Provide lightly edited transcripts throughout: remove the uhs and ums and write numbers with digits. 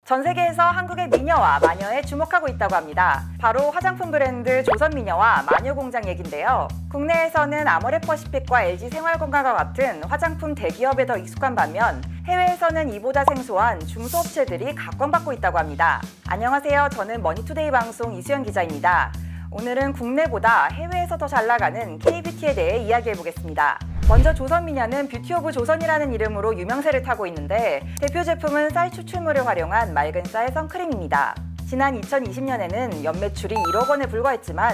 전 세계에서 한국의 미녀와 마녀에 주목하고 있다고 합니다. 바로 화장품 브랜드 조선미녀와 마녀공장 얘긴데요. 국내에서는 아모레퍼시픽과 LG생활건강과 같은 화장품 대기업에 더 익숙한 반면 해외에서는 이보다 생소한 중소업체들이 각광받고 있다고 합니다. 안녕하세요. 저는 머니투데이 방송 이수연 기자입니다. 오늘은 국내보다 해외에서 더 잘나가는 K뷰티에 대해 이야기해보겠습니다. 먼저 조선미녀는 뷰티 오브 조선이라는 이름으로 유명세를 타고 있는데 대표 제품은 쌀 추출물을 활용한 맑은 쌀 선크림입니다. 지난 2020년에는 연매출이 1억 원에 불과했지만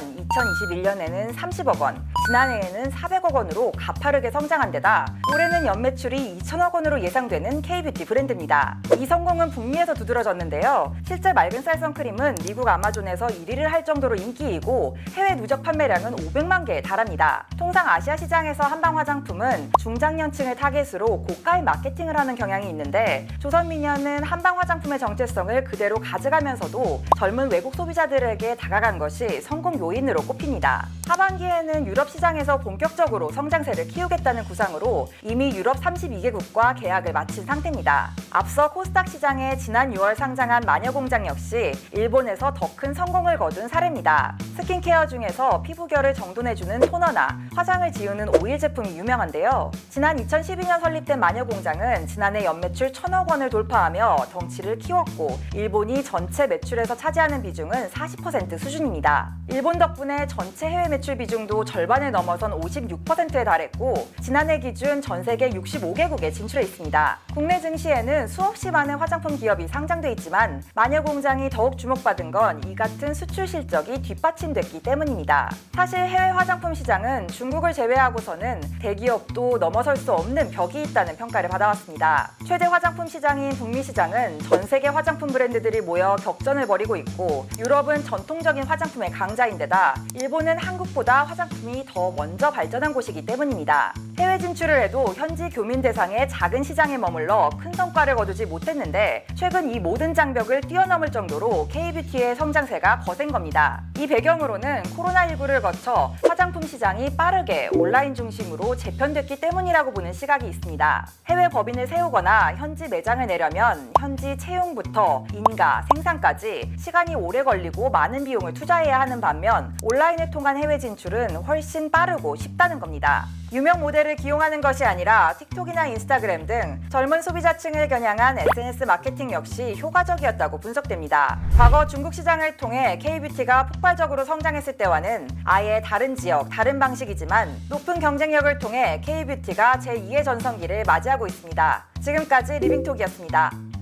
2021년에는 30억 원, 지난해에는 400억 원으로 가파르게 성장한 데다 올해는 연매출이 2천억 원으로 예상되는 K뷰티 브랜드입니다. 이 성공은 북미에서 두드러졌는데요. 실제 맑은 쌀 선크림은 미국 아마존에서 1위를 할 정도로 인기이고 해외 누적 판매량은 500만 개에 달합니다. 통상 아시아 시장에서 한방 화장품은 중장년층을 타겟으로 고가의 마케팅을 하는 경향이 있는데 조선미녀는 한방 화장품의 정체성을 그대로 가져가면서도 젊은 외국 소비자들에게 다가간 것이 성공 요인으로 꼽힙니다. 하반기에는 유럽 시장에서 본격적으로 성장세를 키우겠다는 구상으로 이미 유럽 32개국과 계약을 마친 상태입니다. 앞서 코스닥 시장에 지난 6월 상장한 마녀공장 역시 일본에서 더 큰 성공을 거둔 사례입니다. 스킨케어 중에서 피부결을 정돈해주는 토너나 화장을 지우는 오일 제품이 유명한데요. 지난 2012년 설립된 마녀공장은 지난해 연매출 1,000억 원을 돌파하며 덩치를 키웠고 일본이 전체 매출에서 차지하는 비중은 40% 수준입니다. 일본 덕분에 전체 해외 매출 비중도 절반을 넘어선 56%에 달했고 지난해 기준 전 세계 65개국에 진출해 있습니다. 국내 증시에는 수없이 많은 화장품 기업이 상장돼 있지만 마녀공장이 더욱 주목받은 건 이 같은 수출 실적이 뒷받침됐기 때문입니다. 사실 해외 화장품 시장은 중국을 제외하고서는 대기업도 넘어설 수 없는 벽이 있다는 평가를 받아왔습니다. 최대 화장품 시장인 북미 시장은 전 세계 화장품 브랜드들이 모여 격전을 벌이고 있고 유럽은 전통적인 화장품의 강자인데다 일본은 한국보다 화장품이 더 먼저 발전한 곳이기 때문입니다. 해외 진출을 해도 현지 교민 대상의 작은 시장에 머물러 큰 성과를 거두지 못했는데 최근 이 모든 장벽을 뛰어넘을 정도로 K뷰티의 성장세가 거센 겁니다. 이 배경으로는 코로나19를 거쳐 화장품 시장이 빠르게 온라인 중심으로 재편됐기 때문이라고 보는 시각이 있습니다. 해외 법인을 세우거나 현지 매장을 내려면 현지 채용부터 인가, 생산까지 시간이 오래 걸리고 많은 비용을 투자해야 하는 반면 온라인을 통한 해외 진출은 훨씬 빠르고 쉽다는 겁니다. 유명 모델을 기용하는 것이 아니라 틱톡이나 인스타그램 등 젊은 소비자층을 겨냥한 SNS 마케팅 역시 효과적이었다고 분석됩니다. 과거 중국 시장을 통해 K뷰티가 폭발적으로 성장했을 때와는 아예 다른 지역, 다른 방식이지만 높은 경쟁력을 통해 K뷰티가 제2의 전성기를 맞이하고 있습니다. 지금까지 리빙톡이었습니다.